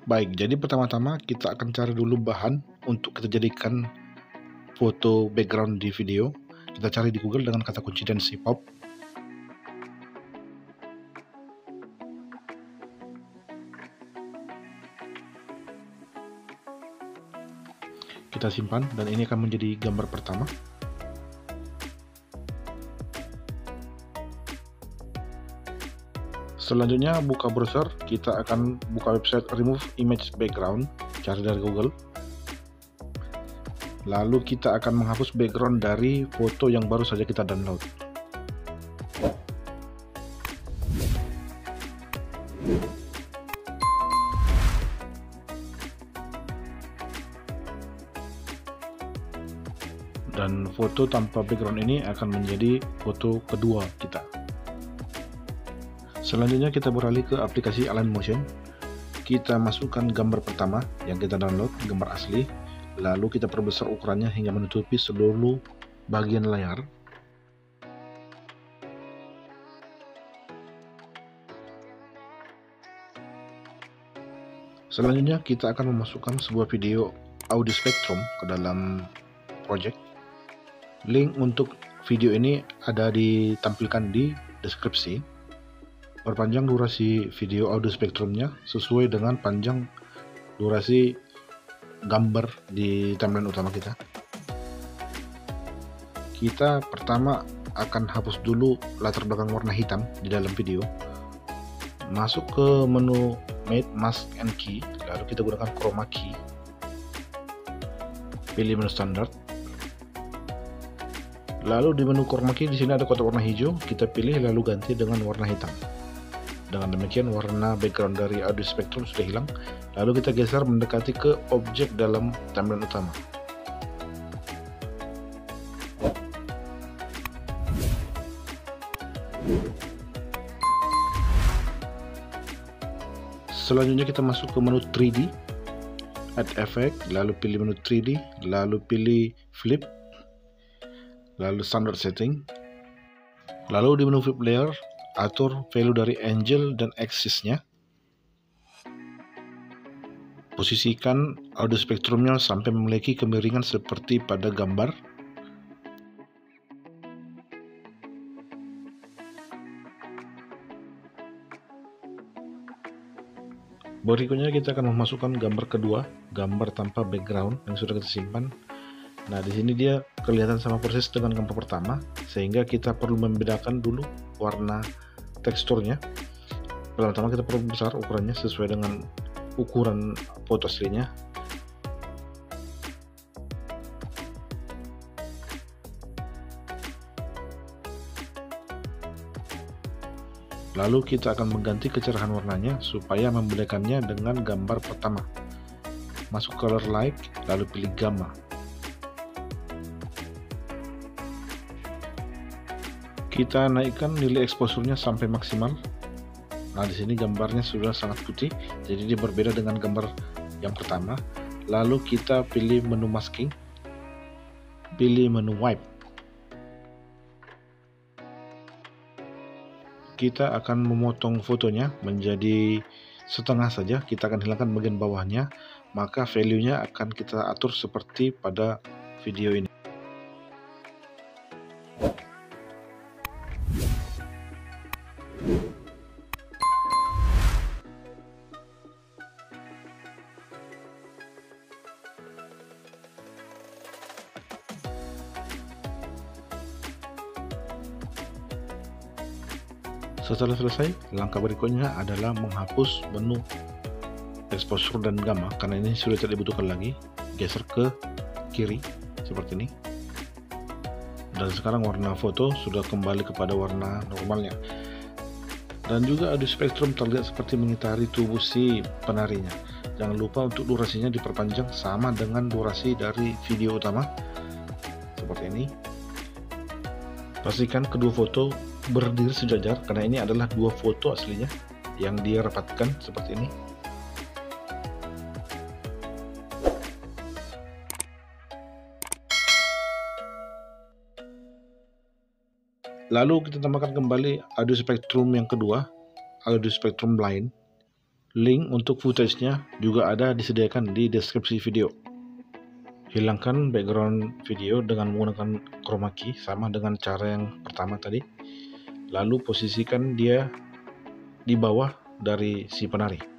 Baik, jadi pertama-tama kita akan cari dulu bahan untuk kita jadikan foto background di video. Kita cari di Google dengan kata kunci dance hip hop. Kita simpan dan ini akan menjadi gambar pertama. Selanjutnya buka browser, kita akan buka website remove image background, cari dari Google. Lalu kita akan menghapus background dari foto yang baru saja kita download. Dan foto tanpa background ini akan menjadi foto kedua kita. Selanjutnya kita beralih ke aplikasi Align Motion. Kita masukkan gambar pertama yang kita download, gambar asli. Lalu kita perbesar ukurannya hingga menutupi seluruh bagian layar. Selanjutnya kita akan memasukkan sebuah video audio spektrum ke dalam project. Link untuk video ini ada ditampilkan di deskripsi. Perpanjang durasi video audio spektrumnya sesuai dengan panjang durasi gambar di timeline utama kita. Kita pertama akan hapus dulu latar belakang warna hitam di dalam video. Masuk ke menu Made Mask and Key, lalu kita gunakan chroma key. Pilih menu standar. Lalu di menu chroma key di sini ada kotak warna hijau, kita pilih lalu ganti dengan warna hitam. Dengan demikian warna background dari audio spektrum sudah hilang. Lalu kita geser mendekati ke objek dalam timeline utama. Selanjutnya kita masuk ke menu 3D, Add Effect, lalu pilih menu 3D, lalu pilih Flip, lalu Standard Setting. Lalu di menu Flip Layer, atur value dari angle dan axis-nya. Posisikan audio spektrumnya sampai memiliki kemiringan seperti pada gambar. Berikutnya kita akan memasukkan gambar kedua, gambar tanpa background yang sudah kita simpan. Nah, di sini dia kelihatan sama persis dengan gambar pertama, sehingga kita perlu membedakan dulu warna teksturnya. Pertama-tama kita perlu besar ukurannya sesuai dengan ukuran foto aslinya. Lalu kita akan mengganti kecerahan warnanya supaya membedakannya dengan gambar pertama. Masuk color light, lalu pilih gamma. Kita naikkan nilai exposure-nya sampai maksimal. Nah, di sini gambarnya sudah sangat putih, jadi dia berbeda dengan gambar yang pertama. Lalu kita pilih menu masking, pilih menu wipe. Kita akan memotong fotonya menjadi setengah saja. Kita akan hilangkan bagian bawahnya, maka value-nya akan kita atur seperti pada video ini. Setelah selesai, langkah berikutnya adalah menghapus menu exposure dan gamma karena ini sudah tidak dibutuhkan lagi. Geser ke kiri seperti ini. Dan sekarang warna foto sudah kembali kepada warna normalnya. Dan juga audio spektrum terlihat seperti mengitari tubuh si penarinya. Jangan lupa untuk durasinya diperpanjang sama dengan durasi dari video utama seperti ini. Pastikan kedua foto berdiri sejajar karena ini adalah dua foto aslinya yang dia rapatkan seperti ini. Lalu kita tambahkan kembali audio spektrum yang kedua, audio spektrum blind. Link untuk footage-nya juga ada disediakan di deskripsi video. Hilangkan background video dengan menggunakan chroma key sama dengan cara yang pertama tadi. Lalu posisikan dia di bawah dari si penari.